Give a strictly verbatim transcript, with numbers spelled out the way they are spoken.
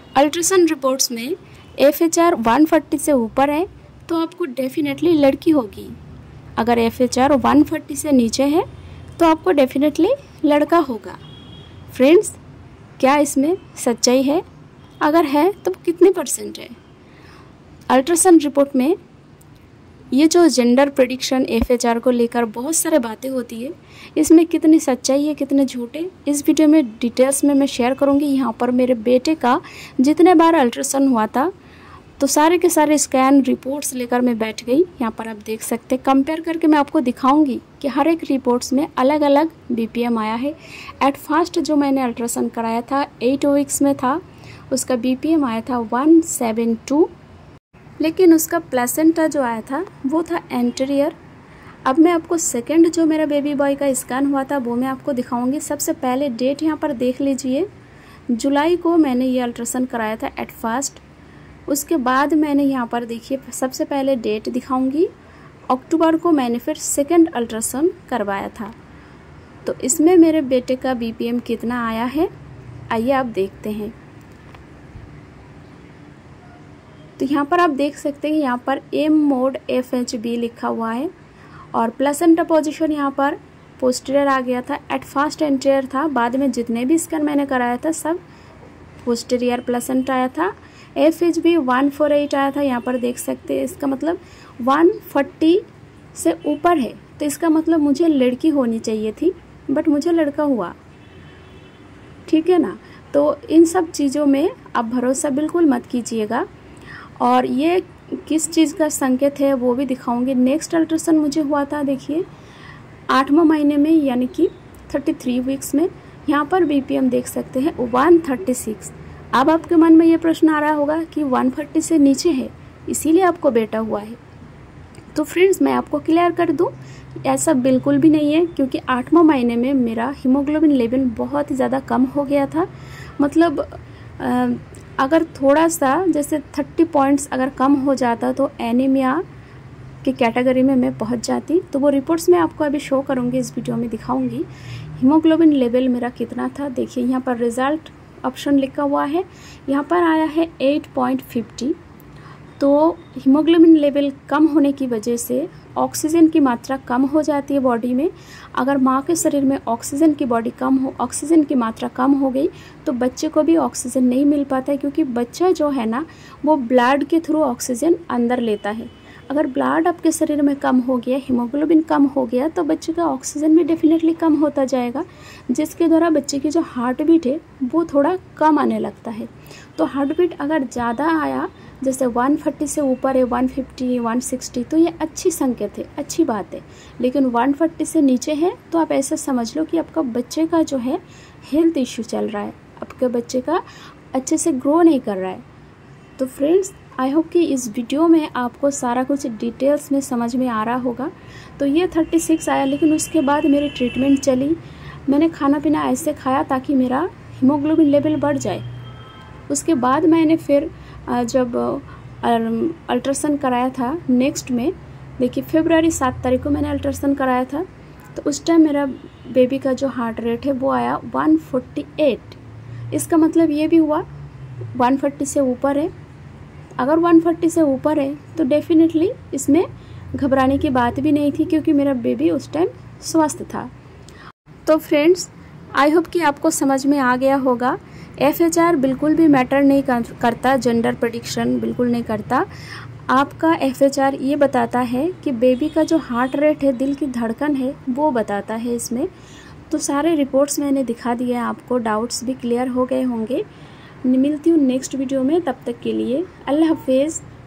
Ultrasound reports में F H R one forty से ऊपर है तो आपको डेफिनेटली लड़की होगी। अगर F H R one forty से नीचे है तो आपको डेफिनेटली लड़का होगा। फ्रेंड्स, क्या इसमें सच्चाई है? अगर है तो कितने परसेंट है? अल्ट्रासाउंड रिपोर्ट में ये जो gender prediction F H R को लेकर बहुत सारे बातें होती है, इसमें कितनी सच्चाई है कितने झूठे, इस वीडियो में डिटेल्स में मैं शेयर करूंगी। यहाँ पर मेरे बेटे का जितने बार अल्ट्रासाउंड हुआ था तो सारे के सारे स्कैन रिपोर्ट्स लेकर मैं बैठ गई। यहाँ पर आप देख सकते हैं, कंपेयर करके मैं आपको दिखाऊंगी कि हर एक रिपोर्ट्स में अलग अलग बी पी एम आया है। एट फर्स्ट जो मैंने अल्ट्रासाउंड कराया था एट वीक्स में था, उसका बी पी एम आया था वन सेवन टू, लेकिन उसका प्लेसेंटा जो आया था वो था एंटीरियर। अब मैं आपको सेकंड जो मेरा बेबी बॉय का स्कैन हुआ था वो मैं आपको दिखाऊंगी। सबसे पहले डेट यहाँ पर देख लीजिए, जुलाई को मैंने ये अल्ट्रासाउंड कराया था एट फर्स्ट। उसके बाद मैंने यहाँ पर देखिए सबसे पहले डेट दिखाऊंगी, अक्टूबर को मैंने फिर सेकंड अल्ट्रासाउंड करवाया था। तो इसमें मेरे बेटे का बी पी एम कितना आया है आइए आप देखते हैं। तो यहाँ पर आप देख सकते हैं, यहाँ पर M mode F H B लिखा हुआ है और प्लेसेंटा पोजीशन यहाँ पर पोस्टीरियर आ गया था। एट फर्स्ट एंटीरियर था, बाद में जितने भी स्कैन मैंने कराया था सब पोस्टीरियर प्लेसेंटा आया था। F H B one four eight आया था, यहाँ पर देख सकते हैं। इसका मतलब वन फोर्टी से ऊपर है तो इसका मतलब मुझे लड़की होनी चाहिए थी, बट मुझे लड़का हुआ। ठीक है ना? तो इन सब चीज़ों में आप भरोसा बिल्कुल मत कीजिएगा। और ये किस चीज़ का संकेत है वो भी दिखाऊंगी। नेक्स्ट अल्ट्रासाउंड मुझे हुआ था देखिए आठवां महीने में, यानी कि थर्टी थ्री वीक्स में। यहाँ पर बी पी एम देख सकते हैं वन थर्टी सिक्स। अब आपके मन में ये प्रश्न आ रहा होगा कि वन फोर्टी से नीचे है इसीलिए आपको बेटा हुआ है। तो फ्रेंड्स, मैं आपको क्लियर कर दूं, ऐसा बिल्कुल भी नहीं है, क्योंकि आठवां महीने में मेरा हीमोग्लोबिन लेवल बहुत ही ज़्यादा कम हो गया था। मतलब आ, अगर थोड़ा सा जैसे थर्टी पॉइंट्स अगर कम हो जाता तो एनीमिया की कैटेगरी में मैं पहुंच जाती। तो वो रिपोर्ट्स मैं आपको अभी शो करूंगी, इस वीडियो में दिखाऊंगी हीमोग्लोबिन लेवल मेरा कितना था। देखिए यहाँ पर रिजल्ट ऑप्शन लिखा हुआ है, यहाँ पर आया है एट पॉइंट फिफ्टी। तो हीमोग्लोबिन लेवल कम होने की वजह से ऑक्सीजन की मात्रा कम हो जाती है बॉडी में। अगर माँ के शरीर में ऑक्सीजन की बॉडी कम हो ऑक्सीजन की मात्रा कम हो गई तो बच्चे को भी ऑक्सीजन नहीं मिल पाता है, क्योंकि बच्चा जो है ना वो ब्लड के थ्रू ऑक्सीजन अंदर लेता है। अगर ब्लड आपके शरीर में कम हो गया, हीमोग्लोबिन कम हो गया, तो बच्चे का ऑक्सीजन भी डेफिनेटली कम होता जाएगा, जिसके द्वारा बच्चे की जो हार्ट बीट है वो थोड़ा कम आने लगता है। तो हार्ट बीट अगर ज़्यादा आया, जैसे वन फोर्टी से ऊपर है, वन फिफ्टी, वन सिक्सटी, तो ये अच्छी संकेत है, अच्छी बात है। लेकिन वन फोर्टी से नीचे है तो आप ऐसा समझ लो कि आपका बच्चे का जो है हेल्थ इश्यू चल रहा है, आपके बच्चे का अच्छे से ग्रो नहीं कर रहा है। तो फ्रेंड्स, आई होप कि इस वीडियो में आपको सारा कुछ डिटेल्स में समझ में आ रहा होगा। तो ये थर्टी सिक्स आया, लेकिन उसके बाद मेरी ट्रीटमेंट चली, मैंने खाना पीना ऐसे खाया ताकि मेरा हीमोग्लोबिन लेवल बढ़ जाए। उसके बाद मैंने फिर जब अल्ट्रासाउंड कराया था नेक्स्ट में, देखिए फरवरी सात तारीख को मैंने अल्ट्रासाउंड कराया था, तो उस टाइम मेरा बेबी का जो हार्ट रेट है वो आया वन फोर्टी एट। इसका मतलब ये भी हुआ वन फोर्टी से ऊपर है। अगर वन फोर्टी से ऊपर है तो डेफिनेटली इसमें घबराने की बात भी नहीं थी, क्योंकि मेरा बेबी उस टाइम स्वस्थ था। तो फ्रेंड्स, आई होप कि आपको समझ में आ गया होगा। एफ एच आर बिल्कुल भी मैटर नहीं करता, जेंडर प्रेडिक्शन बिल्कुल नहीं करता। आपका एफ एच आर ये बताता है कि बेबी का जो हार्ट रेट है, दिल की धड़कन है, वो बताता है इसमें। तो सारे रिपोर्ट्स मैंने दिखा दिए हैं आपको, डाउट्स भी क्लियर हो गए होंगे। मिलती हूँ नेक्स्ट वीडियो में, तब तक के लिए अल्लाह हाफिज़।